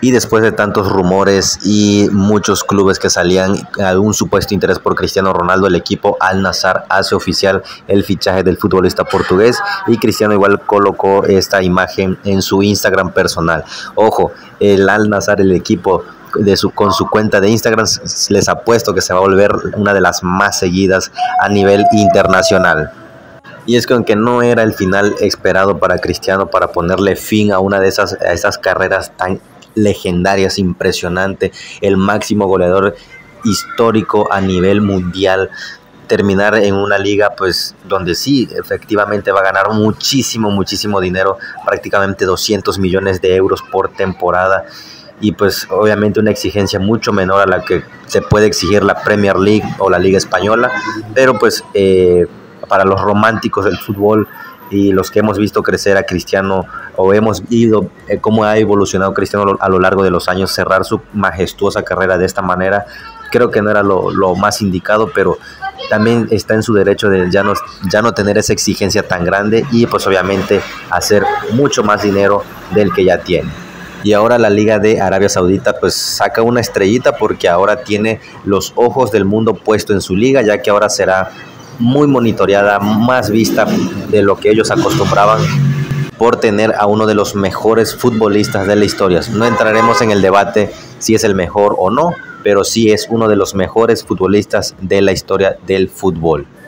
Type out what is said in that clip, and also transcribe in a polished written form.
Y después de tantos rumores y muchos clubes que salían a un supuesto interés por Cristiano Ronaldo, el equipo Al Nassr hace oficial el fichaje del futbolista portugués y Cristiano igual colocó esta imagen en su Instagram personal. Ojo, el Al Nassr, el equipo con su cuenta de Instagram, les apuesto que se va a volver una de las más seguidas a nivel internacional. Y es que aunque no era el final esperado para Cristiano para ponerle fin a una de esas carreras tan legendarias, impresionante, el máximo goleador histórico a nivel mundial, terminar en una liga pues donde sí, efectivamente va a ganar muchísimo dinero, prácticamente 200 millones de euros por temporada, y pues obviamente una exigencia mucho menor a la que se puede exigir la Premier League o la Liga Española, pero pues para los románticos del fútbol y los que hemos visto crecer a Cristiano o hemos visto cómo ha evolucionado Cristiano a lo largo de los años, cerrar su majestuosa carrera de esta manera, creo que no era lo más indicado, pero también está en su derecho de ya no tener esa exigencia tan grande y pues obviamente hacer mucho más dinero del que ya tiene. Y ahora la Liga de Arabia Saudita pues saca una estrellita porque ahora tiene los ojos del mundo puesto en su liga, ya que ahora será muy monitoreada, más vista de lo que ellos acostumbraban, por tener a uno de los mejores futbolistas de la historia. No entraremos en el debate si es el mejor o no, pero sí es uno de los mejores futbolistas de la historia del fútbol.